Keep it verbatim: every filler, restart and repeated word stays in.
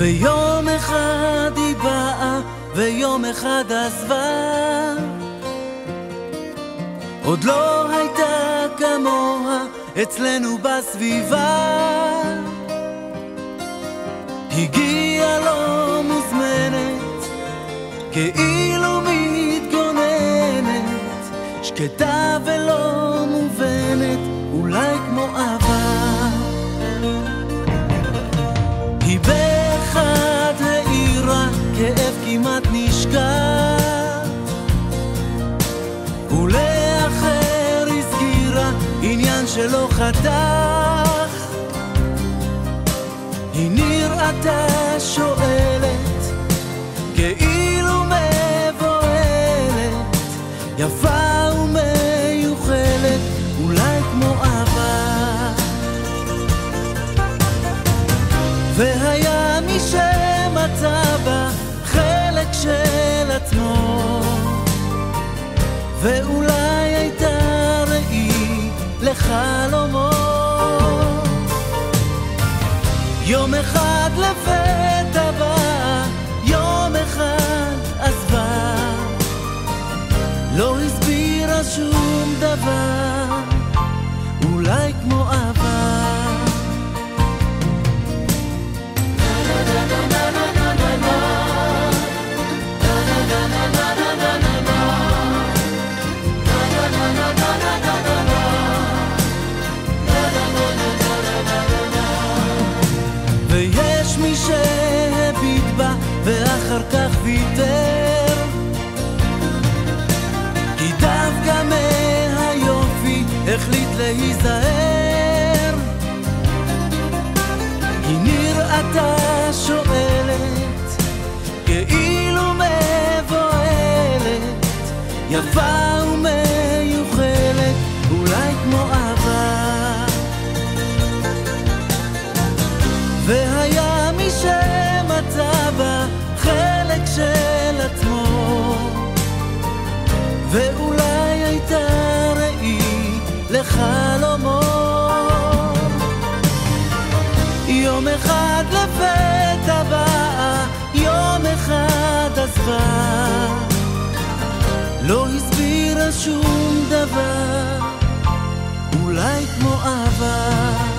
ויום אחד היא באה ויום אחד עזבה, עוד לא הייתה כמוה אצלנו בסביבה. הגיעה לא מוזמנת, כאילו מתגוננת, שקטה ולא מובנת, אולי כמו אהבה. היא באחד העירה כאב כמעט נשכח, ולאחר הסגירה עניין שלא חתך. היא נראתה שואלת, כאילו מבוהלת, יפה ומיוחלת, אולי כמו אהבה. והיה מי שמצא בה חלק של עצמו, ואולי הייתה ראי לחלומו. יום אחד לפתע באה, יום אחד עזבה, לא הסבירה שום דבר, אולי כמו אהבה. ויש מי שהביט בה ואחר כך ויתר, כי דווקא מהיופי החליט להיזהר. היא נראתה שואלת, כאילו מבוהלת, יפה ומיוחלת, אולי כמו אהבה. והיה מי שמצא בה חלק של עצמו, ואולי הייתה ראי לחלומו. יום אחד לפתע באה, יום אחד עזבה, לא הסבירה שום דבר, אולי כמו אהבה.